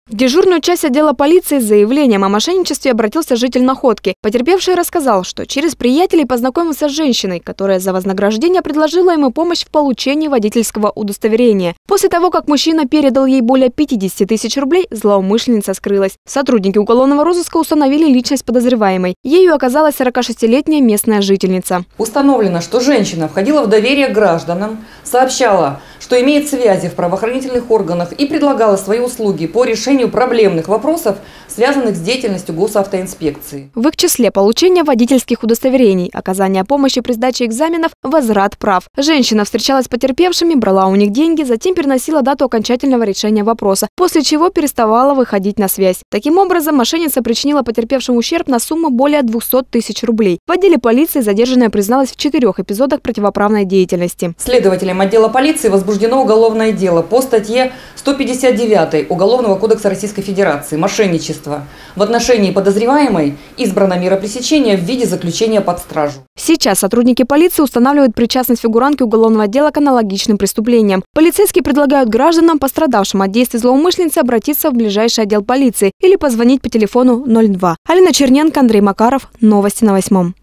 В дежурную часть отдела полиции с заявлением о мошенничестве обратился житель Находки. Потерпевший рассказал, что через приятелей познакомился с женщиной, которая за вознаграждение предложила ему помощь в получении водительского удостоверения. После того, как мужчина передал ей более 50 тысяч рублей, злоумышленница скрылась. Сотрудники уголовного розыска установили личность подозреваемой. Ею оказалась 46-летняя местная жительница. Установлено, что женщина входила в доверие к гражданам, сообщала, что имеет связи в правоохранительных органах и предлагала свои услуги по решению проблемных вопросов, связанных с деятельностью госавтоинспекции. В их числе получение водительских удостоверений, оказание помощи при сдаче экзаменов, возврат прав. Женщина встречалась с потерпевшими, брала у них деньги, затем переносила дату окончательного решения вопроса, после чего переставала выходить на связь. Таким образом, мошенница причинила потерпевшим ущерб на сумму более 200 тысяч рублей. В отделе полиции задержанная призналась в 4 эпизодах противоправной деятельности. Следователям отдела полиции возбуждено уголовное дело по статье 159 Уголовного кодекса Российской Федерации «Мошенничество». В отношении подозреваемой избрана мера пресечения в виде заключения под стражу. Сейчас сотрудники полиции устанавливают причастность фигурантки уголовного дела к аналогичным преступлениям. Полицейские предлагают гражданам, пострадавшим от действий злоумышленницы, обратиться в ближайший отдел полиции или позвонить по телефону 02. Алина Черненко, Андрей Макаров. Новости на 8.